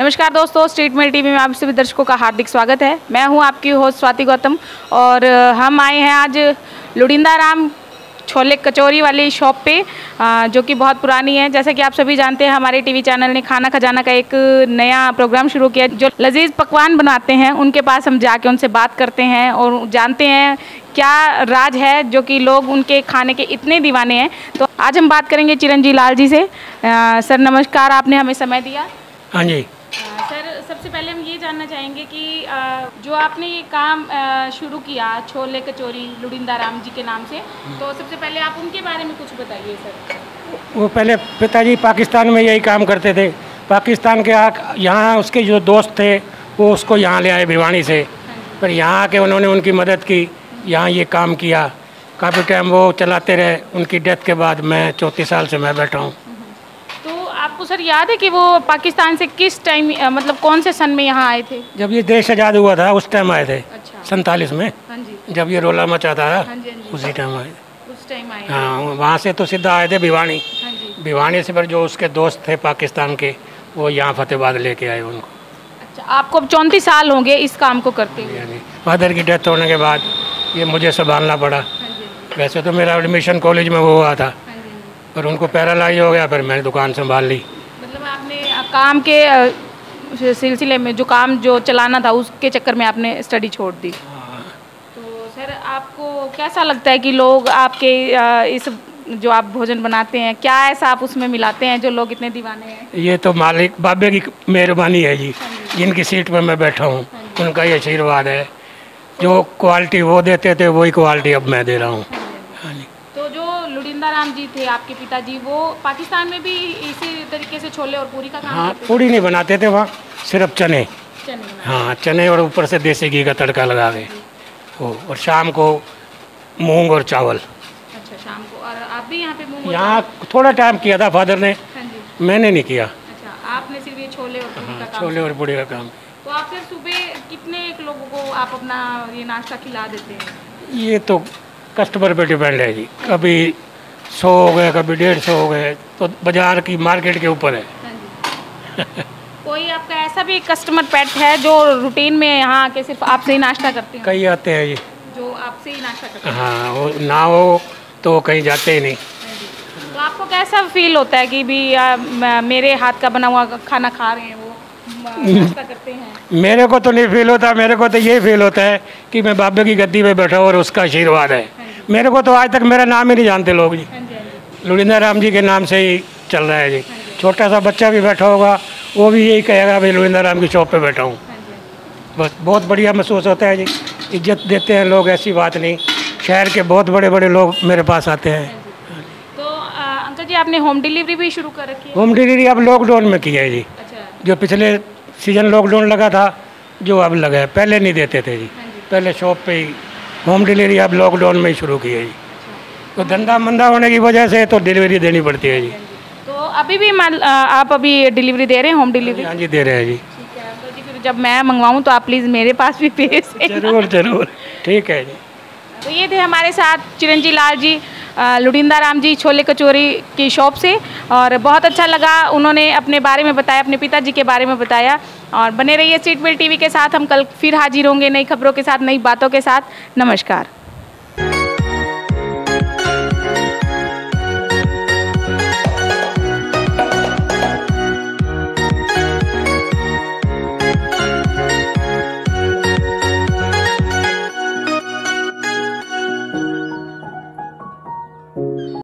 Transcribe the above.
नमस्कार दोस्तों, street mail TV में आप सभी दर्शकों का हार्दिक स्वागत है। मैं हूं आपकी होस्ट स्वाति गौतम और हम आए हैं आज लुडिंदा राम छोले कचौरी वाली शॉप पे, जो कि बहुत पुरानी है। जैसे कि आप सभी जानते हैं, हमारे टीवी चैनल ने खाना खजाना का एक नया प्रोग्राम शुरू किया। जो लजीज पकवान बनाते हैं उनके पास हम जाके उनसे बात करते हैं और जानते हैं क्या राज है जो कि लोग उनके खाने के इतने दीवाने हैं। तो आज हम बात करेंगे चिरंजी लाल जी से। सर नमस्कार, आपने हमें समय दिया। हाँ जी। सर सबसे पहले हम ये जानना चाहेंगे कि जो आपने ये काम शुरू किया छोले कचौरी लुडिंदा राम जी के नाम से, तो सबसे पहले आप उनके बारे में कुछ बताइए सर। वो पहले पिताजी पाकिस्तान में यही काम करते थे। पाकिस्तान के यहाँ उसके जो दोस्त थे वो उसको यहाँ ले आए भिवानी से, पर यहाँ आके उन्होंने उनकी मदद की, यहाँ ये काम किया। काफ़ी टाइम वो चलाते रहे। उनकी डेथ के बाद मैं 34 साल से मैं बैठा हूँ। आपको सर याद है कि वो पाकिस्तान से किस टाइम, मतलब कौन से सन में यहाँ आए थे? जब ये देश आज़ाद हुआ था उस टाइम आए थे। अच्छा। 47 में। हाँ जी। जब ये रोला मचा था। हाँ जी, हाँ जी। उसी टाइम आए। उस टाइम आए। हाँ, वहाँ से तो सीधा आए थे भिवानी। हाँ जी। भिवानी से पर जो उसके दोस्त थे पाकिस्तान के वो यहाँ फतेहाबाद लेके आए उनको। अच्छा, आपको अब 34 साल होंगे इस काम को करते हुए। फादर की डेथ होने के बाद ये मुझे संभालना पड़ा। हाँ जी। वैसे तो मेरा एडमिशन कॉलेज में वो हुआ था, हाँ जी। पर उनको पैरालाइज हो गया, फिर मैंने दुकान संभाल ली। मतलब आपने काम के सिलसिले में जो काम जो चलाना था उसके चक्कर में आपने स्टडी छोड़ दी। तो सर आपको कैसा लगता है कि लोग आपके इस जो आप भोजन बनाते हैं, क्या ऐसा आप उसमें मिलाते हैं जो लोग इतने दीवाने हैं? ये तो मालिक बाबे की मेहरबानी है जी, जिनकी सीट पर मैं बैठा हूँ उनका ये आशीर्वाद है। जो क्वालिटी वो देते थे वही क्वालिटी अब मैं दे रहा हूँ। तो जो लुडिंदा राम जी थे आपके पिताजी, वो पाकिस्तान में भी इसी तरीके से छोले और पूरी का काम हाँ, करते थे? पूरी नहीं बनाते थे वहाँ, सिर्फ चने। हाँ, चने और ऊपर से देसी घी का तड़का लगा के वो, और शाम को मूंग और चावल। अच्छा, शाम को। और आप भी यहाँ पे मूंग? यहाँ थोड़ा टाइम किया था फादर ने। हाँ जी। मैंने नहीं किया। अच्छा, आपने सिर्फ ये छोले और पूरी का काम? छोले और पूरी का काम। तो आप फिर सुबह कितने लोगों को आप अपना ये नाश्ता खिला देते हैं? ये तो कस्टमर पे डिपेंड है जी। कभी 100 हो गए, कभी 150 हो गए, तो बाजार की मार्केट के ऊपर है। हाँ जी। कोई आपका ऐसा भी कस्टमर पेट है जो रूटीन में यहाँ आके सिर्फ आपसे ही नाश्ता करते हैं? कई आते हैं जी, जो आपसे ही नाश्ता करते हैं? हाँ, वो ना हो तो कहीं जाते ही नहीं। तो आपको कैसा फील होता है कि भी मेरे हाथ का बना हुआ खाना खा रहे हैं, वो नाश्ता करते हैं? मेरे को तो नहीं फील होता। मेरे को तो ये फील होता है कि मैं बाबे की गद्दी पे बैठा हूँ और उसका आशीर्वाद है। मेरे को तो आज तक मेरा नाम ही नहीं जानते लोग जी। लुडिंदा राम जी के नाम से ही चल रहा है जी। छोटा सा बच्चा भी बैठा होगा वो भी यही कहेगा भाई लुडिंदा राम की शॉप पे बैठा हूँ। बस बहुत बढ़िया महसूस होता है जी। इज्जत देते हैं लोग, ऐसी बात नहीं। शहर के बहुत बड़े बड़े लोग मेरे पास आते हैं। तो अंकल जी, आपने होम डिलीवरी भी शुरू कर रखी है? होम डिलीवरी अब लॉकडाउन में की है जी। अच्छा। जो पिछले सीजन लॉकडाउन लगा था, जो अब लगा है, पहले नहीं देते थे जी। पहले शॉप पे ही होम डिलीवरी अब लॉकडाउन में ही शुरू की है जी। तो धंधा मंदा होने की वजह से तो डिलीवरी देनी पड़ती है जी। तो अभी भी आप अभी डिलीवरी दे रहे हैं, होम डिलीवरी? हाँ जी, दे रहे हैं जी। ठीक है अंकल जी, फिर जब मैं मंगवाऊँ तो आप प्लीज़ मेरे पास भी भेज दें। जरूर जरूर, ठीक है जी। तो ये थे हमारे साथ चिरंजी लाल जी लुडिंदा राम जी छोले कचौरी की शॉप से, और बहुत अच्छा लगा। उन्होंने अपने बारे में बताया, अपने पिताजी के बारे में बताया। और बने रहिए स्ट्रीट मेल टीवी के साथ। हम कल फिर हाजिर होंगे नई खबरों के साथ, नई बातों के साथ। नमस्कार।